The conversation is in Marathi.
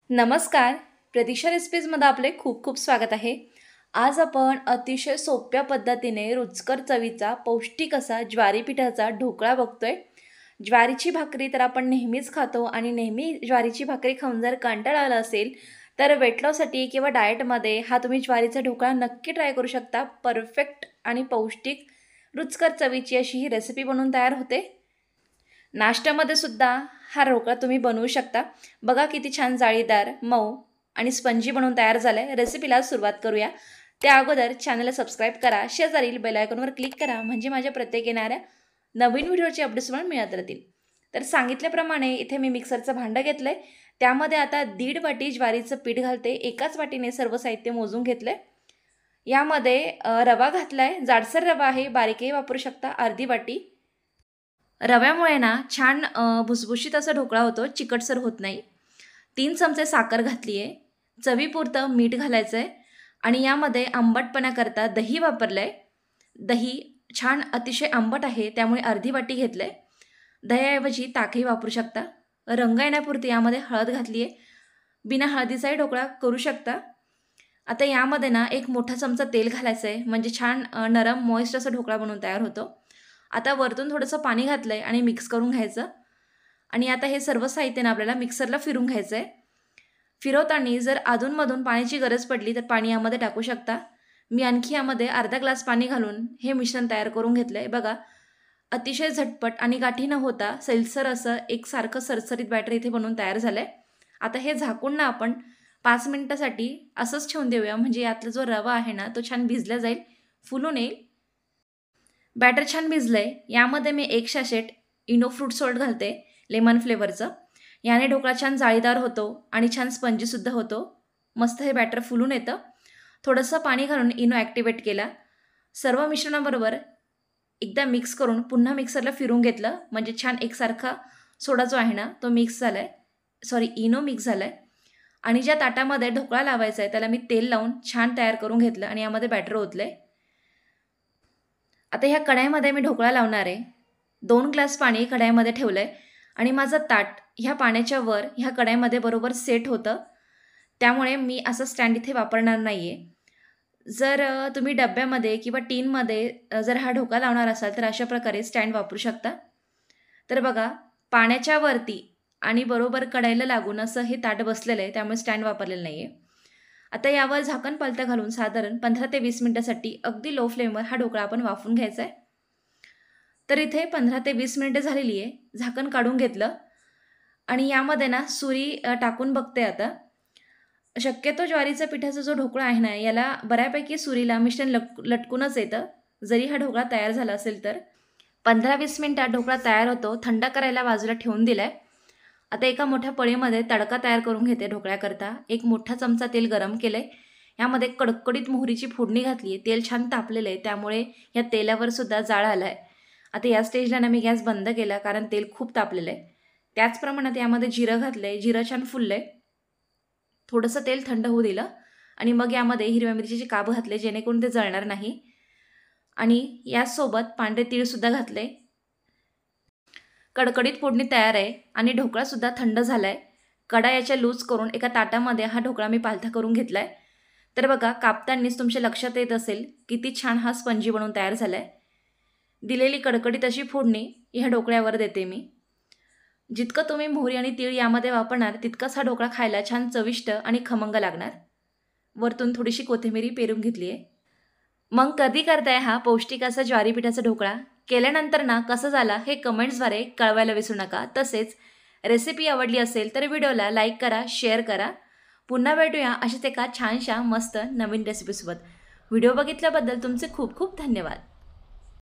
नमस्कार. प्रतीक्षा रेसिपीजमध्ये आपले खूप खूप स्वागत आहे. आज आपण अतिशय सोप्या पद्धतीने रुचकर चवीचा पौष्टिक असा ज्वारी पिठाचा ढोकळा बघतोय. ज्वारीची भाकरी तर आपण नेहमीच खातो आणि नेहमी ज्वारीची भाकरी खाऊन जर कंटाळा आला असेल तर वेट लॉससाठी किंवा डाएटमध्ये हा तुम्ही ज्वारीचा ढोकळा नक्की ट्राय करू शकता. परफेक्ट आणि पौष्टिक रुचकर चवीची अशी ही रेसिपी बनवून तयार होते. नाश्त्यामध्ये सुद्धा हा ढोकळा तुम्ही बनवू शकता. बघा किती छान जाळीदार, मऊ आणि स्पंजी बनवून तयार झालं आहे. रेसिपीला सुरुवात करूया. त्या अगोदर चॅनलला सबस्क्राईब करा, शेजारील बेल आयकॉनवर क्लिक करा म्हणजे माझ्या प्रत्येक येणाऱ्या नवीन व्हिडिओचे अपडेट्स तुम्हाला मिळत राहतील. तर सांगितल्याप्रमाणे इथे मी मिक्सरचं भांडं घेतलं आहे. त्यामध्ये आता 1.5 वाटी ज्वारीचं पीठ घालते. एकाच वाटीने सर्व साहित्य मोजून घेतलं आहे. यामध्ये रवा घातला आहे. जाडसर रवा आहे, बारीकही वापरू शकता. अर्धी वाटी रव्यामुळे ना छान भुसभुशीत असा ढोकळा होतो, चिकटसर होत नाही. 3 चमचे साखर घातली आहे. चवीपुरतं मीठ घालायचं आहे आणि यामध्ये आंबटपणाकरता दही वापरलं आहे. दही छान अतिशय आंबट आहे त्यामुळे अर्धी वाटी घेतलं आहे. दह्याऐवजी ताकही वापरू शकता. रंग येण्यापुरती यामध्ये हळद घातली आहे. बिना हळदीचाही ढोकळा करू शकता. आता यामध्ये ना 1 मोठा चमचा तेल घालायचं आहे म्हणजे छान नरम मॉइस्ट असा ढोकळा बनवून तयार होतो. आता वरतून थोडंसं पाणी घातलं आहे आणि मिक्स करून घ्यायचं. आणि आता हे सर्व साहित्य ना आपल्याला मिक्सरला फिरून घ्यायचं आहे. फिरवताना जर अधूनमधून पाण्याची गरज पडली तर पाणी यामध्ये टाकू शकता. मी आणखी यामध्ये अर्धा ग्लास पाणी घालून हे मिश्रण तयार करून घेतलं आहे. बघा अतिशय झटपट आणि गाठी न होता सैलसर असं एकसारखं सरसरीत बॅटर इथे बनवून तयार झालं आहे. आता हे झाकून ना आपण 5 मिनिटासाठी असंच ठेवून देऊया म्हणजे यातला जो रवा आहे ना तो छान भिजला जाईल, फुलून येईल. बॅटर छान भिजलं आहे. यामध्ये मी 1 सॅशेट इनो फ्रूट सॉल्ट घालते, लेमन फ्लेवरचं. याने ढोकळा छान जाळीदार होतो आणि छान स्पंजीसुद्धा होतो. मस्त हे बॅटर फुलून येतं. थोडंसं पाणी घालून इनो ॲक्टिवेट केला. सर्व मिश्रणाबरोबर एकदा मिक्स करून पुन्हा मिक्सरला फिरून घेतलं म्हणजे छान एकसारखा सोडा जो आहे ना तो मिक्स झाला आहे, इनो मिक्स झाला आहे. आणि ज्या ताटामध्ये ढोकळा लावायचा आहे त्याला मी तेल लावून छान तयार करून घेतलं आणि यामध्ये बॅटर ओतलं आहे. आता ह्या कढईमध्ये मी ढोकळा लावणार आहे. 2 ग्लास पाणी कढईमध्ये ठेवलं आहे आणि माझं ताट ह्या पाण्याच्या वर ह्या कढईमध्ये बरोबर सेट होतं. त्यामुळे मी असं स्टँड इथे वापरणार नाही आहे. जर तुम्ही डब्यामध्ये किंवा टीनमध्ये जर हा ढोकळा लावणार असाल तर अशा प्रकारे स्टँड वापरू शकता. तर बघा पाण्याच्या वरती आणि बरोबर कढईला लागून असं हे ताट बसलेलं आहे त्यामुळे स्टँड वापरलेलं नाही आहे. आता यावर झाकण पलटा घालून साधारण 15 ते 20 मिनिटासाठी अगदी लो फ्लेमवर हा ढोकळा आपण वाफवून घ्यायचा आहे. तर इथे 15 ते 20 मिनिटं झालेली आहे. झाकण काढून घेतलं आणि यामध्ये ना सुरी टाकून बघते आता. शक्यतो ज्वारीचा पिठाचा जो ढोकळा आहे ना याला बऱ्यापैकी सुरीला मिश्रण लटकूनच येतं जरी हा ढोकळा तयार झाला असेल तर. 15-20 मिनिटात ढोकळा तयार होतो. थंड करायला बाजूला ठेवून दिला आहे. आता एका मोठ्या पळीमध्ये तडका तयार करून घेते ढोकळ्याकरता. 1 मोठा चमचा तेल गरम केलं आहे. यामध्ये कडकडीत मोहरीची फोडणी घातली आहे. तेल छान तापलेलं आहे त्यामुळे या तेलावर सुद्धा जाळ आला आहे. आता या स्टेजला ना मी गॅस बंद केला कारण तेल खूप तापलेलं आहे. त्याच प्रमाणात यामध्ये जिरं घातलं आहे. जिरं छान फुललं आहे. थोडंसं तेल थंड होऊ दिलं आणि मग यामध्ये हिरव्या मिरचीचे काप घातले जेणेकरून ते जळणार नाही. आणि यासोबत पांढरे तीळसुद्धा घातले. कडकडीत फोडणी तयार आहे आणि ढोकळासुद्धा थंड झाला आहे. कडा याच्या लूज करून एका ताटामध्ये हा ढोकळा मी पालथा करून घेतला आहे. तर बघा कापतानीच तुमच्या लक्षात येत असेल किती छान हा स्पंजी बनवून तयार झाला आहे. दिलेली कडकडीत अशी फोडणी ह्या ढोकळ्यावर देते मी. जितकं तुम्ही मोहरी आणि तीळ यामध्ये वापरणार तितकाच हा ढोकळा खायला छान चविष्ट आणि खमंग लागणार. वरतून थोडीशी कोथिंबीर पेरून घेतली आहे. मग कधी करताय हा पौष्टिक असा ज्वारी पिठाचा ढोकळा? केल्यानंतर ना कसं झाला हे कमेंट्सद्वारे कळवायला विसरू नका. तसेच रेसिपी आवडली असेल तर व्हिडिओला लाईक करा, शेअर करा. पुन्हा भेटूया अशाच एका छानशा मस्त नवीन रेसिपीसोबत. व्हिडिओ बघितल्याबद्दल तुमचे खूप खूप धन्यवाद.